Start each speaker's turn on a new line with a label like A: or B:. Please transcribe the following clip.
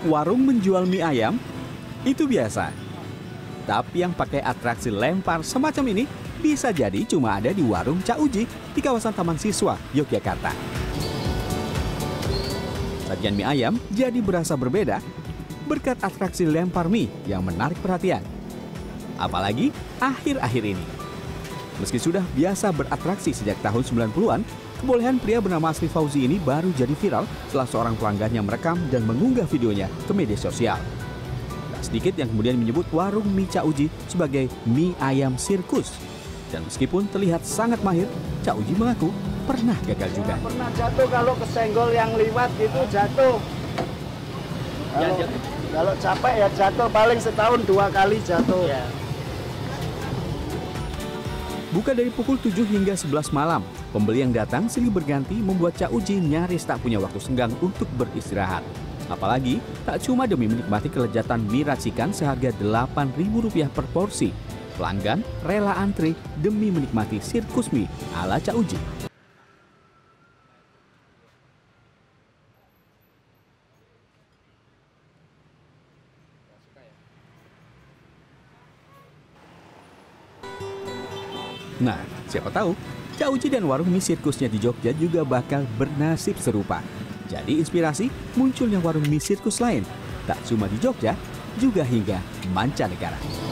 A: warung menjual mie ayam itu biasa. Tapi yang pakai atraksi lempar semacam ini bisa jadi cuma ada di warung Cak Uji di kawasan Taman Siswa, Yogyakarta. Sajian mie ayam jadi berasa berbeda berkat atraksi lempar mie yang menarik perhatian. Apalagi akhir-akhir ini. Meski sudah biasa beratraksi sejak tahun 90-an, kebolehan pria bernama Asri Fauzi ini baru jadi viral setelah seorang pelanggannya merekam dan mengunggah videonya ke media sosial. Tak sedikit yang kemudian menyebut warung mie Cak Uji sebagai mie ayam sirkus. Dan meskipun terlihat sangat mahir, Cak Uji mengaku pernah gagal juga.
B: Pernah jatuh kalau kesenggol yang liwat gitu jatuh. Kalau capek ya jatuh, paling setahun 2 kali jatuh. Ya.
A: Buka dari pukul 7 hingga 11 malam, pembeli yang datang silih berganti membuat Cak Uji nyaris tak punya waktu senggang untuk beristirahat. Apalagi tak cuma demi menikmati kelezatan mie racikan seharga Rp8.000 per porsi. Pelanggan rela antri demi menikmati sirkus mie ala Cak Uji. Nah, siapa tahu Cak Uji dan warung mie sirkusnya di Jogja juga bakal bernasib serupa. Jadi inspirasi munculnya warung mie sirkus lain, tak cuma di Jogja, juga hingga mancanegara.